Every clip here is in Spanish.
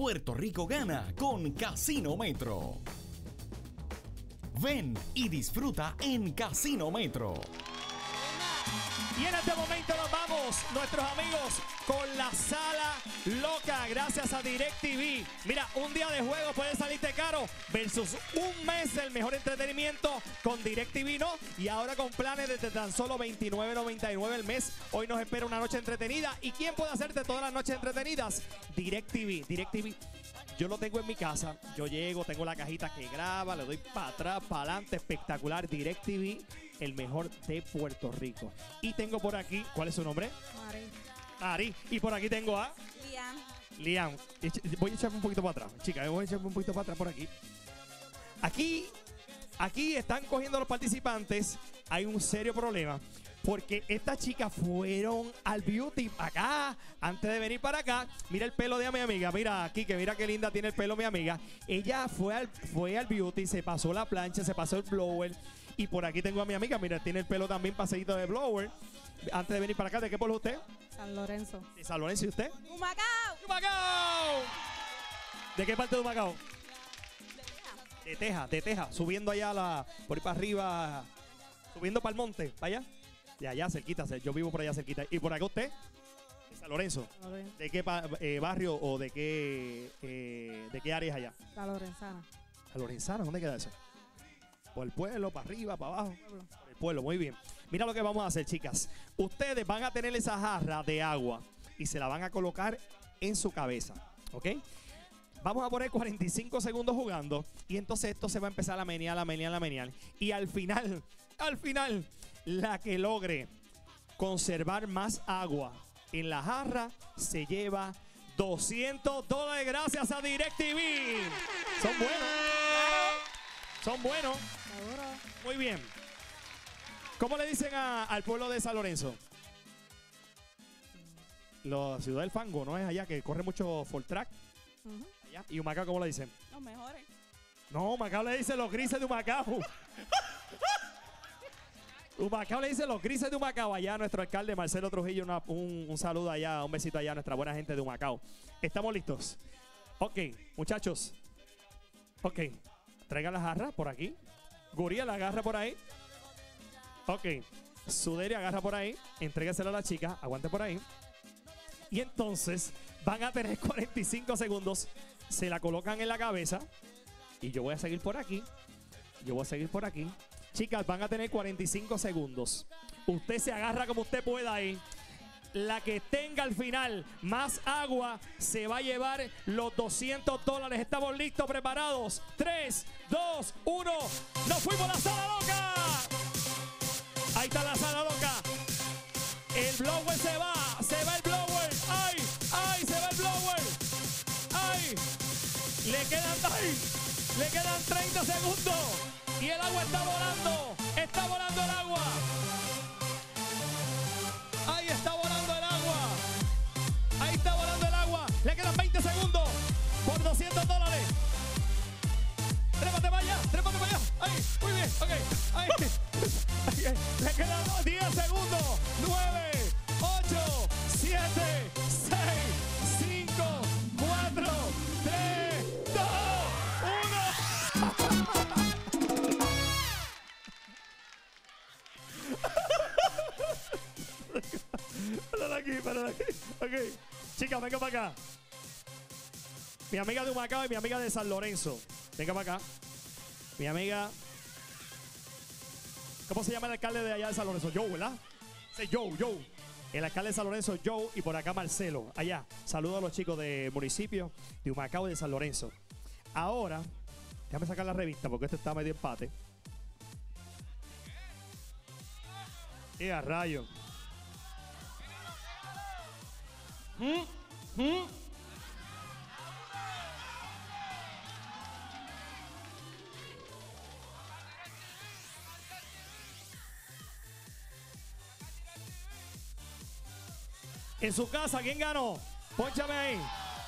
Puerto Rico gana con Casino Metro. Ven y disfruta en Casino Metro. Y en este momento nos vamos, nuestros amigos, con la sala loca, gracias a DirecTV. Mira, un día de juego puede salirte caro versus un mes del mejor entretenimiento con DirecTV, ¿no? Y ahora con planes desde tan solo $29.99 el mes. Hoy nos espera una noche entretenida. ¿Y quién puede hacerte todas las noches entretenidas? DirecTV. DirecTV. Yo lo tengo en mi casa, yo llego, tengo la cajita que graba, le doy para atrás, para adelante, espectacular. DirecTV, el mejor de Puerto Rico. Y tengo por aquí, ¿cuál es su nombre? Mari. Ari. Y por aquí tengo a Liam. Liam. Voy a echarme un poquito para atrás, chicas, voy a echarme un poquito para atrás por aquí. Aquí están cogiendo los participantes, hay un serio problema. Porque estas chicas fueron al beauty acá, antes de venir para acá. Mira el pelo de mi amiga, mira aquí, que mira qué linda tiene el pelo mi amiga. Ella fue al beauty, se pasó la plancha, se pasó el blower. Y por aquí tengo a mi amiga, mira, tiene el pelo también pasadito de blower. Antes de venir para acá, ¿de qué pueblo es usted? San Lorenzo. De San Lorenzo, ¿y usted? ¡Humacao! ¡Humacao! ¿De qué parte de Humacao? De Teja, subiendo allá por ahí para arriba, subiendo para el monte, para allá. De allá cerquita, yo vivo por allá cerquita. ¿Y por acá usted? De San Lorenzo. Lorenzo. ¿De qué barrio o de qué área es allá? La Lorenzana. La Lorenzana, ¿dónde queda eso? Por el pueblo, para arriba, para abajo. Pueblo. Por el pueblo, muy bien. Mira lo que vamos a hacer, chicas. Ustedes van a tener esa jarra de agua y se la van a colocar en su cabeza, ¿ok? Vamos a poner 45 segundos jugando y entonces esto se va a empezar a menear. Y al final, la que logre conservar más agua en la jarra se lleva $200 gracias a DirecTV. Son buenos. Son buenos. Seguro. Muy bien. ¿Cómo le dicen al pueblo de San Lorenzo? La ciudad del fango, ¿no es allá? Que corre mucho full track. Allá. ¿Y Humacao cómo le dicen? Los mejores. No, Humacao le dice los grises de Humacao. Humacao le dice los grises de Humacao. Allá nuestro alcalde Marcelo Trujillo, un saludo allá, un besito allá a nuestra buena gente de Humacao. ¿Estamos listos? Ok, muchachos. Ok, traigan la jarra por aquí. Guría la agarra por ahí. Ok, Suderi agarra por ahí. Entréguesela a la chica, aguante por ahí. Y entonces van a tener 45 segundos. Se la colocan en la cabeza. Y yo voy a seguir por aquí. Chicas, van a tener 45 segundos. Usted se agarra como usted pueda ahí. La que tenga al final más agua se va a llevar los $200. ¿Estamos listos, preparados? 3, 2, 1. ¡Nos fuimos a la sala loca! Ahí está la sala loca. El blower se va el blower. ¡Ay! ¡Ay! Se va el blower. ¡Ay! Le quedan 30 segundos. Y el agua está volando. Está volando el agua. Ahí está volando el agua. Ahí está volando el agua. Le quedan 20 segundos. Por $200. Trépate para allá. Ahí. Muy bien. Ok. Ahí. Le quedan 10 segundos. 9, 8, 7, 6, 5, 4, 3, 2, 1. Párala aquí. Ok. Chicas, venga para acá. Mi amiga de Humacao y mi amiga de San Lorenzo. Venga para acá. Mi amiga. ¿Cómo se llama el alcalde de allá de San Lorenzo? Joe, ¿verdad? Sí, Joe. El alcalde de San Lorenzo, Joe. Y por acá Marcelo. Allá. Saludos a los chicos del municipio de Humacao y de San Lorenzo. Ahora, déjame sacar la revista porque esto está medio empate. Y a rayo. En su casa, ¿quién ganó? Pónchame ahí.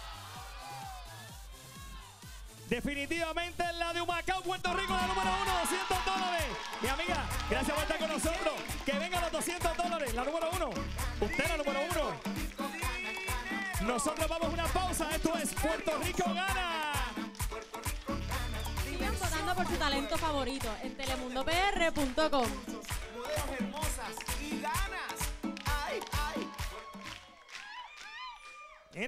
Definitivamente la de Humacao, Puerto Rico, la número 1, $200. Mi amiga, gracias por estar con nosotros. Que vengan los $200, la número 1. Usted la número 1. Nosotros vamos a una pausa. Esto es Puerto Rico Gana. Sigan votando por su talento favorito en telemundopr.com.